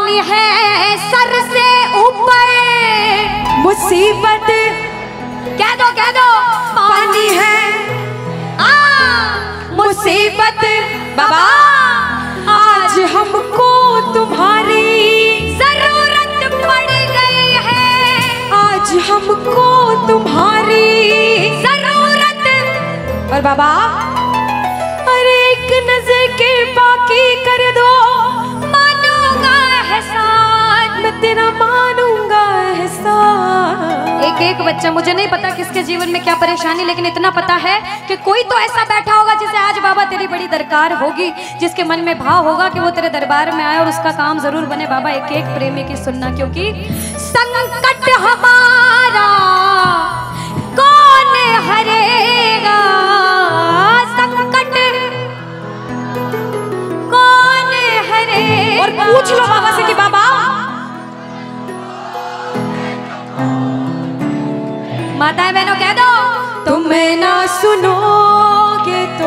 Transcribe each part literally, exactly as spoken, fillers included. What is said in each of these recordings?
पानी है सर से ऊपर, मुसीबत कह दो कह दो पानी है आ मुसीबत बाबा, आज हमको तुम्हारी जरूरत पड़ गई है, आज हमको तुम्हारी जरूरत। और बाबा अरे एक नजर के बाकी कर दो, मानूंगा एहसान, मैं तेरा मानूंगा एहसान। एक एक बच्चा, मुझे नहीं पता किसके जीवन में क्या परेशानी, लेकिन इतना पता है कि कोई तो ऐसा बैठा होगा जिसे आज बाबा तेरी बड़ी दरकार होगी, जिसके मन में भाव होगा कि वो तेरे दरबार में आए और उसका काम जरूर बने। बाबा एक एक प्रेमी की सुनना, क्योंकि संकट हमारा कौन हरेगा, संकट कौन हरेगा। और पूछ लो बाबा से कि बाबा माताएं बहनों कह दो, तुम ना सुनोगे तो।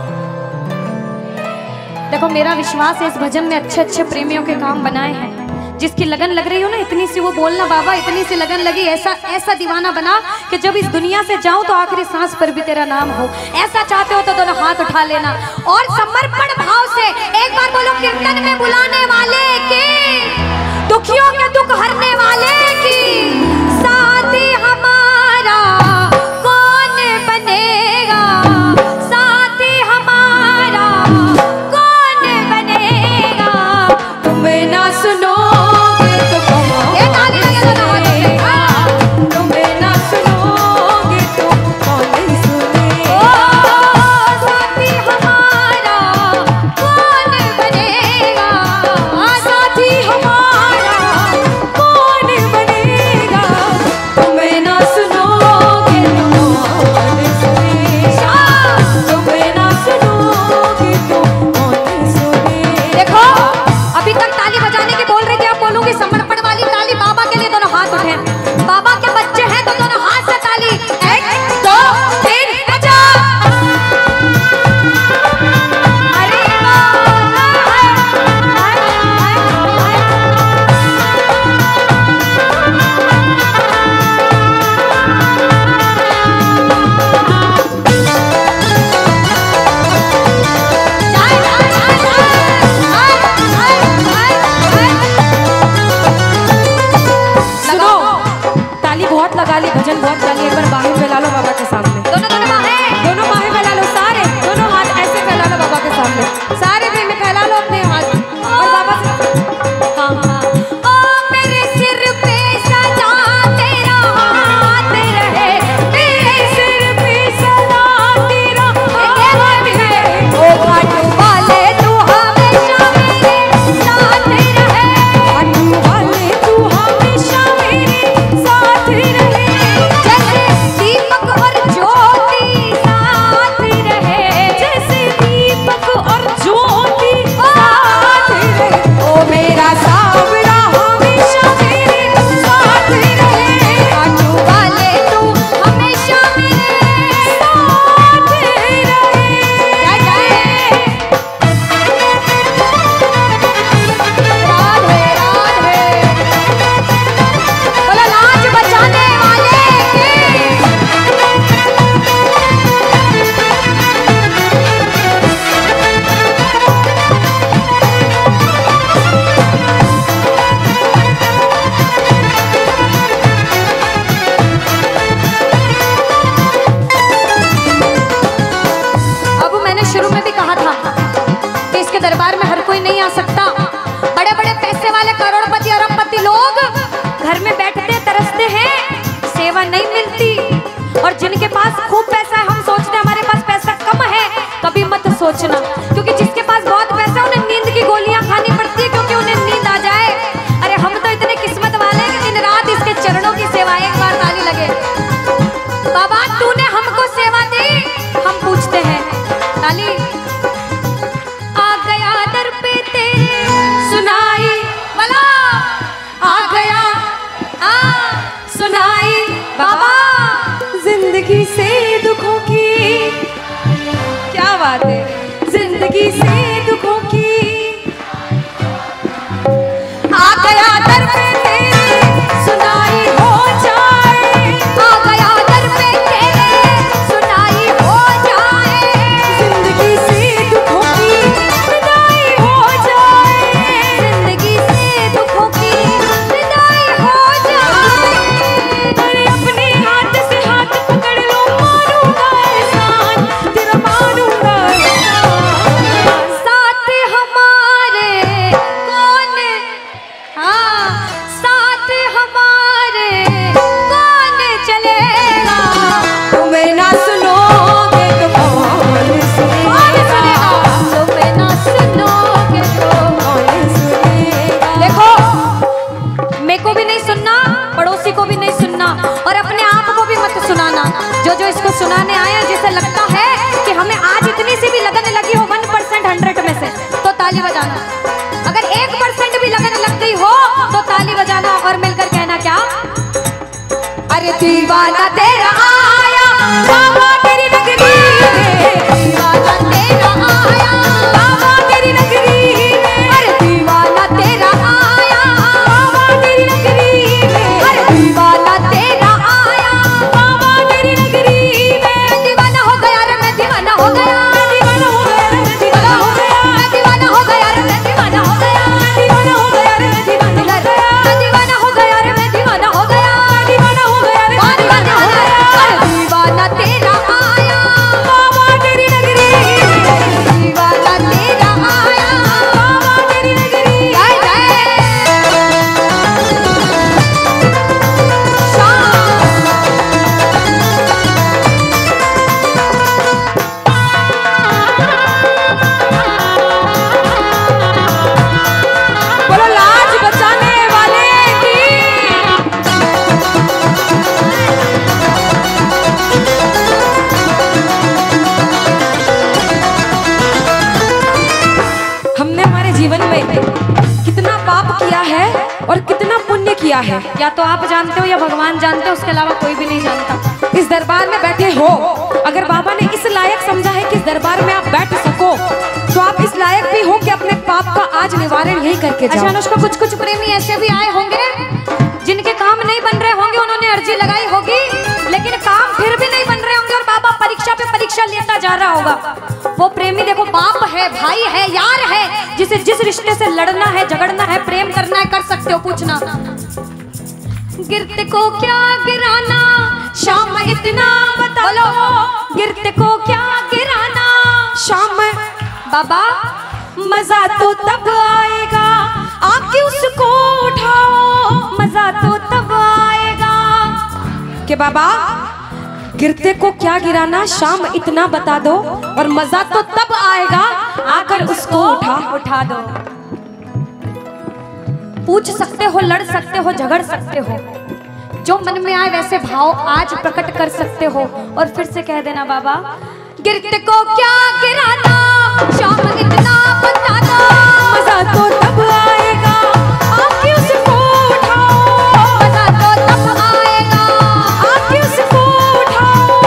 देखो मेरा विश्वास है इस भजन में अच्छे अच्छे प्रेमियों के काम बनाए हैं। जिसकी लगन लग रही हो ना, इतनी सी वो बोलना बाबा, इतनी सी लगन लगी, ऐसा ऐसा दीवाना बना कि जब इस दुनिया से जाऊं तो आखिरी सांस पर भी तेरा नाम हो। ऐसा चाहते हो तो दोनों हाथ उठा लेना और समर्पण भाव से एक बार बोलो, कीर्तन में बुलाने वाले की, दुखियों के दुख हरने वाले की, साथी हमारा कौन बनेगा, साथी हमारा कौन बनेगा। तुम ना सुनो भजन बहुत गाली। एक बार बाहें फैला लो बाबा के सामने, दोनों दोनों बाहें, दोनों बाहें फैला लो, सारे दोनों हाथ ऐसे फैला लो बाबा के सामने, सारे प्रेमी फैला लो अपने हाथ और बाबा से हाँ हाँ। ओ मेरे सिर पे सदा तेरा हाथ रहे, मेरे सिर पे सदा तेरा हाथ रहे, ओ घाटू वाले तू हमेशा मेरे साथ रहे, घाटू वाले तू हमेशा मेरे साथ रहे, जैसे दीपक और ज्योति साथ रहे, जैसे दीपक और ज्योति साथ रहे, ओ मेरा सावरा हमेशा मेरे साथ रहे, घाटू वाले तू हमेशा मेरे साथ रहे। जय जय राधे राधे, बोलो लाज बचाने वाले के। अब मैंने शुरू में भी कहा था कि इसके दरबार में हर कोई नहीं आ सकता। बड़े बड़े पैसे वाले करोड़पति अरबपति लोग घर में बैठते तरसते हैं, सेवा नहीं मिलती। और जिनके पास खूब पैसा है, हम सोचते हैं हमारे पास पैसा कम है, कभी मत सोचना, क्योंकि जिसके पास बहुत पैसा है उन्हें नींद की गोलियां खानी पड़ती है, क्योंकि उन्हें नींद आ जाए। अरे हम तो इतने किस्मत वाले हैं कि दिन रात इसके चरणों की सेवा। एक बार ताली लगे, बाबा तूने हमको सेवा दी। हम पूछते हैं ताली, आ गया दर पे तेरे सुनाई वाला, आ गया आ सुनाई बाबा, जिंदगी से दुखों की, क्या बात है, जिंदगी से दुखों की, आ दीवाना तेरा आया बाबा तेरी नगरी में, दीवाना तेरा आया बाबा तेरी नगरी में, अरे दीवाना तेरा आया बाबा तेरी नगरी में, अरे दीवाना तेरा आया बाबा तेरी नगरी में। मैं दीवाना हो गया रे मैं दीवाना हो गया, मैं दीवाना हो गया रे मैं दीवाना हो गया, मैं दीवाना हो गया रे मैं दीवाना हो गया, मैं दीवाना हो गया रे मैं दीवाना हो गया, मैं दीवाना हो गया रे मैं दीवाना हो गया, मैं दीवाना हो गया रे मैं दीवाना हो गया। अरे दीवाना तेरा आया बाबा तेरी नगरी में, दीवाना तेरा आया बाबा तेरी नगरी में। जय जय बोलो लाज बचाने वाले की। हमने हमारे जीवन में कितना पाप किया है और कितना पुण्य किया है, या तो आप जानते हो या भगवान जानते हो, उसके अलावा कोई भी नहीं जानता। इस दरबार में बैठे हो, अगर बाबा ने इस लायक समझा है कि इस दरबार में आप बैठ सको, तो आप इस लायक भी हो कि अपने पाप का आज निवारण यही करके अच्छा जाओ। अनुष्का, कुछ कुछ प्रेमी ऐसे भी आए होंगे जिनके काम नहीं बन रहे होंगे, उन्होंने अर्जी लगाई होगी लेकिन काम फिर भी नहीं बन रहे होंगे और बाबा परीक्षा पे परीक्षा लेता जा रहा होगा। वो प्रेमी देखो, बाप है, भाई है, यार है, जिसे जिस रिश्ते से लड़ना है, झगड़ना है, प्रेम करना है, कर सकते हो। पूछना गिरते को क्या गिराना शाम इतना बता लो, गिरते को क्या गिराना शाम बाबा मजा तो तब आएगा आके उसको उठाओ, मजा तो तब आएगा के बाबा गिरते को क्या गिराना शाम इतना बता दो, और मजा तो तब आएगा आकर उसको उठा उठा दो। पूछ सकते हो, लड़ सकते हो, झगड़ सकते हो, जो मन में आए वैसे भाव आज प्रकट कर सकते हो और फिर से कह देना बाबा गिरते को क्या गिराना शाम इतना बता दो, मजा तो तब आएगा आके उसको उठाओ, मजा तो तब आएगा आके उसको उठाओ।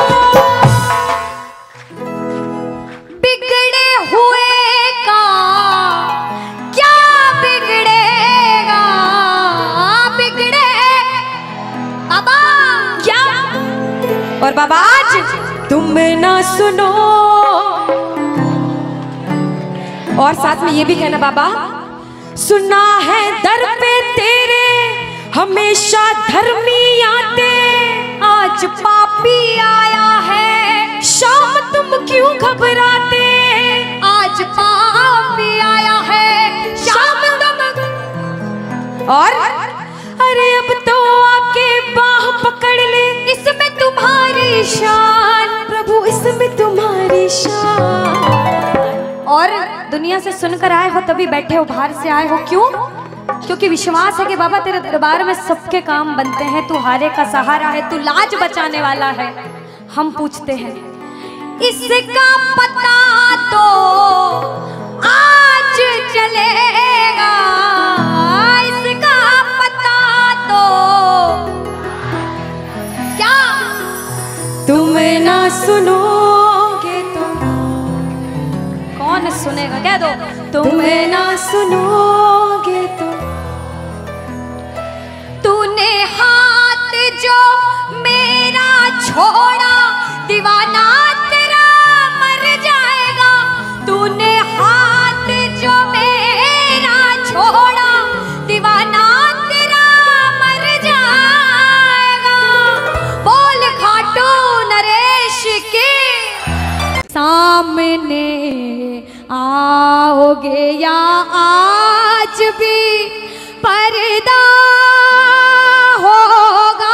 बिगड़े हुए का क्या बिगड़ेगा, बिगड़े बाबा क्या और बाबा आज तुम ना सुनो, और साथ में ये भी कहना बाबा सुना है दर पे तेरे हमेशा धर्मी आते, आज पापी आया है शाम तुम क्यों घबराते, आज पापी आया है शाम तुम, और अरे अब तो आके बाह पकड़ ले, इसमें तुम्हारी शान प्रभु इसमें तुम्हारी शान। और दुनिया से सुनकर आए हो तभी बैठे हो, बाहर से आए हो क्यों? क्योंकि विश्वास है कि बाबा तेरे दरबार में सबके काम बनते हैं, तू हारे का सहारा है, तू लाज बचाने वाला है। हम पूछते हैं इसका पता तो आज चलेगा, इसका पता तो क्या तुम ना सुनोगे तो कौन सुनेगा, कह दो तुम ना सुनोगे तो तूने हाथ जो मेरा छोड़ा दीवाना तेरा मर जाएगा, तूने हाथ जो मेरा छोड़ा दीवाना तेरा मर जाएगा। बोल खाटू नरेश के सामने आओगे या आज भी पर्दा होगा।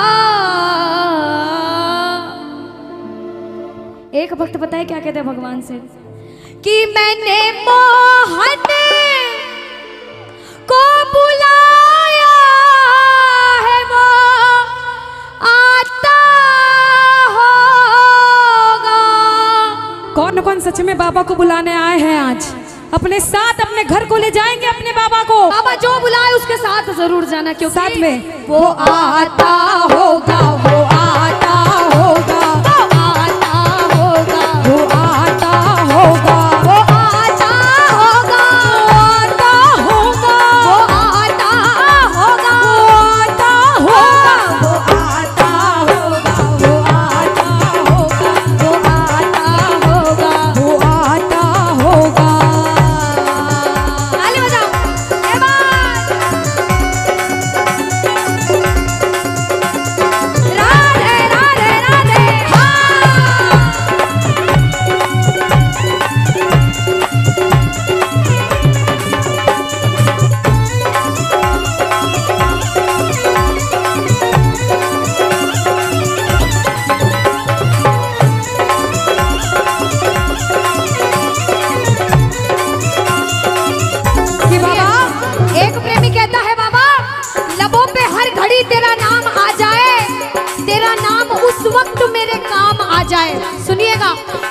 एक भक्त पता है क्या कहते हैं भगवान से कि मैंने मोहन को बुलाया है, वो आता होगा। कौन कौन सच में बाबा को बुलाने आए हैं आज? अपने साथ अपने घर को ले जाएंगे अपने बाबा को। बाबा जो बुलाए उसके साथ जरूर जाना, क्योंकि साथ में वो आता होगा।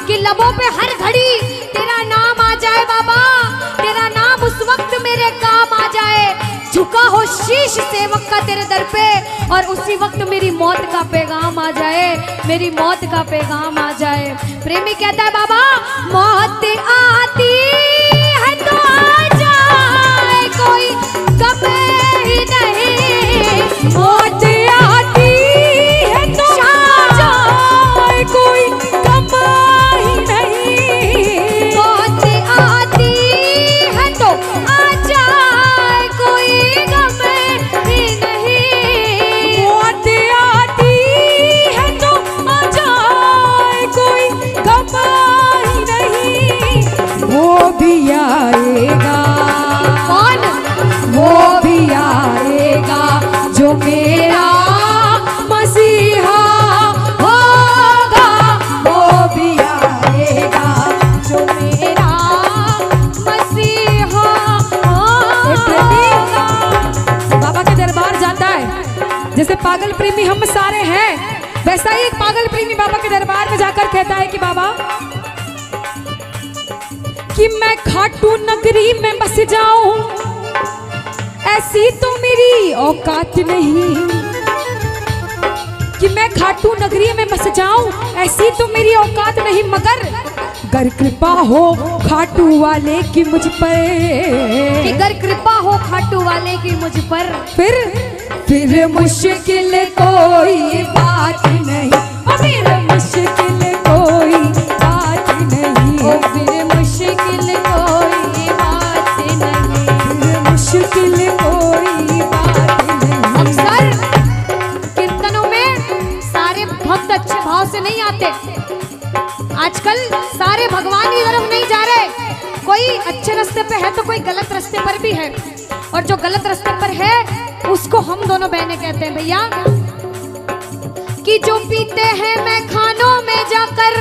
कि लबों पे हर घड़ी तेरा नाम आ जाए बाबा, तेरा नाम उस वक्त मेरे काम आ जाए। झुका हो शीश सेवक का तेरे दर पे और उसी वक्त मेरी मौत का पैगाम आ जाए, मेरी मौत का पैगाम आ जाए। प्रेमी कहता है बाबा मौत आती है तो आ जाए, कोई गम ही नहीं। मौत आती है तो आ जाए, कोई गम ही नहीं। मौत आती है तो आ जाए, कोई गम ही नहीं। मौत आती है तो आ जाए, कोई गम ही नहीं। वो भी आएगा, कौन? वो भी आएगा जो मेरा मसीहा होगा। वो भी आएगा जो मेरा मसीहा होगा। बाबा के दरबार जाता है, जैसे पागल प्रेमी हम सारे हैं, वैसा ही एक पागल प्रेमी बाबा के दरबार में जाकर कहता है कि बाबा कि मैं खाटू नगरी में बस जाऊं, ऐसी तो मेरी औकात नहीं। कि मैं खाटू नगरी में बस जाऊं, ऐसी तो मेरी औकात नहीं, मगर गर कृपा हो खाटू वाले की मुझ पर, कि गर कृपा हो खाटू वाले की मुझ पर, फिर फिर मुश्किल कोई बात नहीं, ओ फिर मुश्किल कोई बात नहीं, ओ फिर मुश्किल कोई बात नहीं, फिर मुश्किल कोई बात नहीं। अक्सर कीर्तनों में सारे भक्त अच्छे भाव से नहीं आते, आजकल सारे भगवान की तरफ नहीं जा रहे, कोई अच्छे रास्ते पे है तो कोई गलत रास्ते पर भी है, और जो गलत रास्ते पर है उसको हम दोनों बहनें कहते हैं भैया कि जो पीते हैं मैं खानों में जाकर,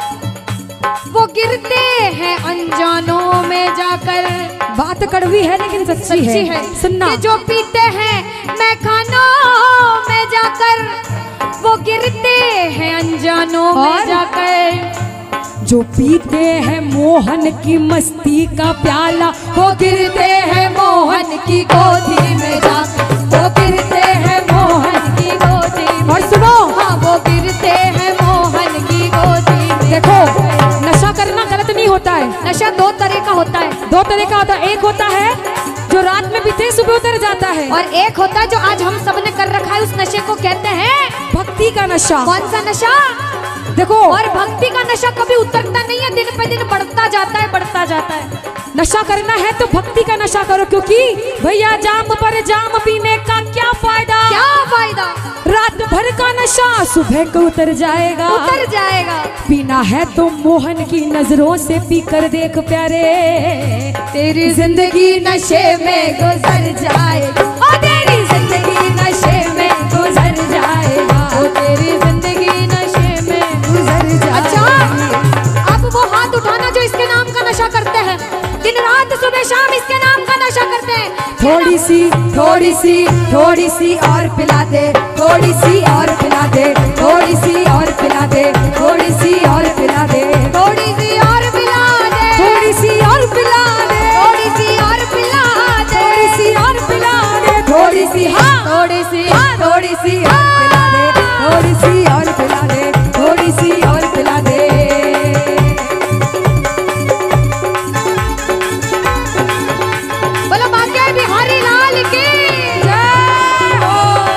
वो गिरते हैं अनजानों में जाकर। बात कड़वी है लेकिन सच्ची, सच्ची है, है। सुनना। कि जो पीते हैं मैं खानों में जाकर, वो गिरते हैं अनजानों में जाकर। जो पीते हैं मोहन की मस्ती का प्याला, वो गिरते हैं मोहन की गोदी में जाकर, वो गिरते हैं मोहन की गोदी में। और सुनो, हाँ वो गिरते हैं मोहन की गोदी में। देखो नशा करना गलत नहीं होता है, नशा दो तरह का होता है, दो तरह का होता है। एक होता है जो रात में पीते सुबह उतर जाता है, और एक होता है जो आज हम सब ने कर रखा है, उस नशे को कहते हैं भक्ति का नशा। कौन सा नशा? देखो, और भक्ति का नशा कभी उतरता नहीं है, दिन पे दिन बढ़ता जाता है, बढ़ता जाता है। नशा करना है तो भक्ति का नशा करो, क्योंकि भैया जाम पर जाम पीने का क्या फायदा, क्या फायदा? रात भर का नशा सुबह को उतर जाएगा, उतर जाएगा। पीना है तो मोहन की नजरों से पी कर देख प्यारे, तेरी जिंदगी नशे में गुजर जाएगा, ओ तेरी जिंदगी नशे में गुजर जाएगा, ओ तेरी जिंदगी नशे में गुजर जाएगा। अच्छा, अब वो हाथ उठाना जो इसके नाम का नशा करते हैं, दिन रात सुबह शाम इसके नाम का नशा करते हैं। थोड़ी सी थोड़ी सी थोड़ी सी और पिला दे, थोड़ी सी और पिला दे, थोड़ी सी और पिला दे, थोड़ी सी और पिला दे, थोड़ी सी और पिला दे, थोड़ी सी और पिला दे, थोड़ी सी और पिला दे, थोड़ी सी और पिला दे, थोड़ी सी, हाँ थोड़ी सी, हाँ थोड़ी सी और पिला दे, थोड़ी सी और पिला दे, थोड़ी सी और पिला दे। बोलो बाके बिहारी लाल की जय हो।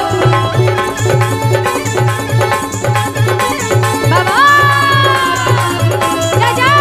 बाबा जय जय।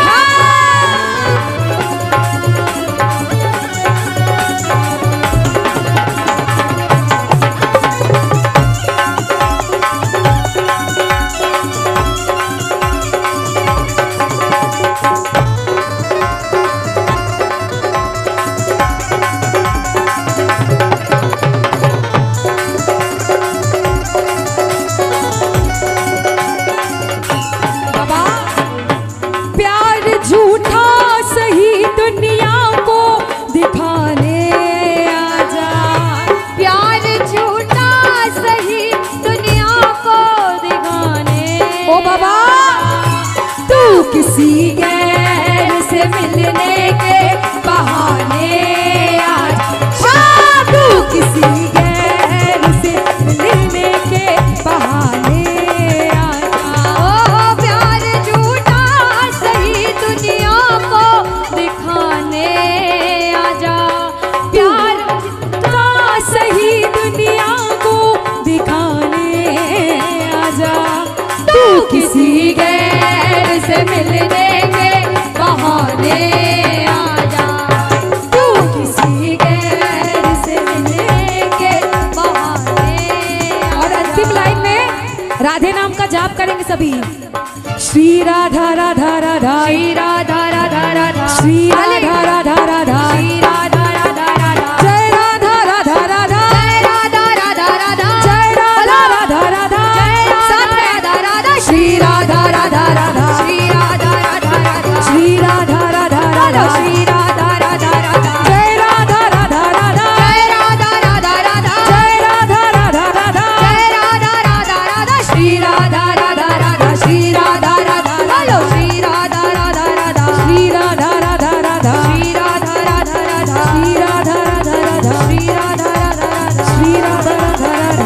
किसी गैर से मिलने के बहाने आज, तू किसी गैर से मिलने के बहाने आजा। ओ प्यार झूठा सही दुनिया को दिखाने आजा, प्यार का सही दुनिया को दिखाने आजा, तू किसी गैर से मिलने के बहाने आजा, तू किसी गैर से मिलने के बहाने। और अंतिम लाइन में राधे नाम का जाप करेंगे सभी। श्री राधा राधा राधा, श्री राधा राधा राधा, श्री राधा राधा राधा, श्री राधा राधा राधा, जय राधा राधा राधा, जय राधा राधा राधा, जय राधा राधा राधा, साथ में राधा राधा, श्री राधा राधा राधा, श्री राधा राधा राधा, श्री राधा राधा राधा, श्री राधा राधा राधा, जय राधा राधा राधा, जय राधा राधा राधा, जय राधा राधा राधा, जय राधा राधा राधा, श्री राधा राधा राधा, श्री राधा राधा बोलो श्री राधा राधा राधा, श्री राधा राधा राधा, श्री राधा राधा राधा, श्री राधा राधा राधा, श्री राधा राधा राधा, श्री राधा राधा राधा।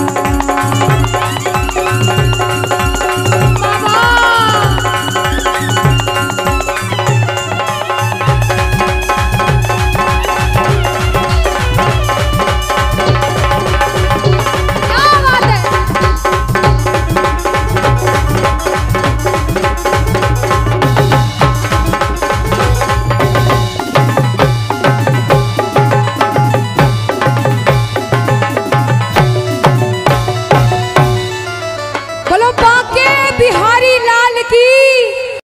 क्या बात है। बोलो बांके बिहारी लाल की।